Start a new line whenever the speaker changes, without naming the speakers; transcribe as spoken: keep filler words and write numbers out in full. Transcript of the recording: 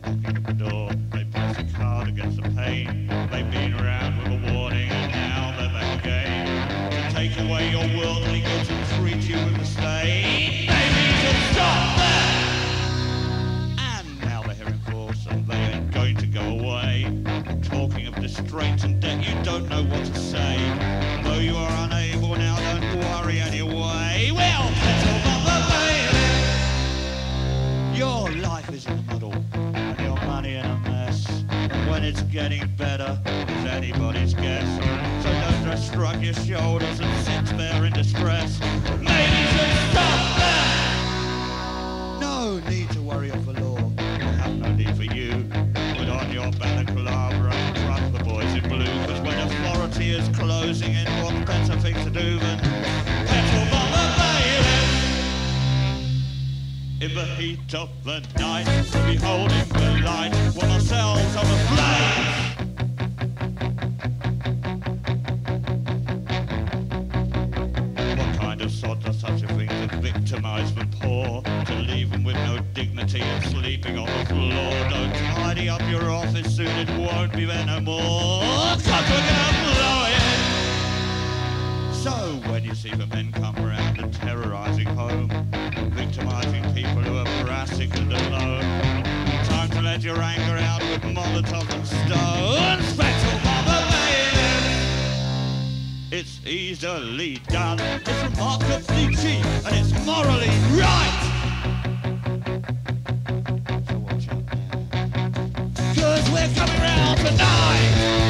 knocking at the door. They press a card against the pane. They've been around with a warning and now they're back again to take away your worldly goods and treat you with disdain. Maybe you should stop there! And now they're here in force and they ain't going to go away. Talking of distraint and debt, you don't know what to say. Though you are unable now, don't worry anyway. Well, little mother baby, your life is in a muddle and your money in a mess. And when it's getting better, it's anybody's guess. So don't just shrug your shoulders and sit there in distress. Maybe you should stop there! No need to worry of the law. I have no need for you. Put on your balaclava and truck the boys in blue. Cause when authority is closing in, what better thing to do than petrol bomb the bailiffs? In the heat of the night, we'll be holding the light, warm ourselves on the flames. What kind of sod does such a thing to victimise the poor? To leave them with no dignity and sleeping on the floor. Don't tidy up your office, soon it won't be there no more. Cause we're gonna blow it! So when you see the men come around and terrorising home, victimising people who are brassic and alone, time to let your anger out with Molotov and stones. Special mother bailiffs! It's easily done, it's remarkably cheap, and it's morally right! So watch out now, 'cause we're coming round tonight!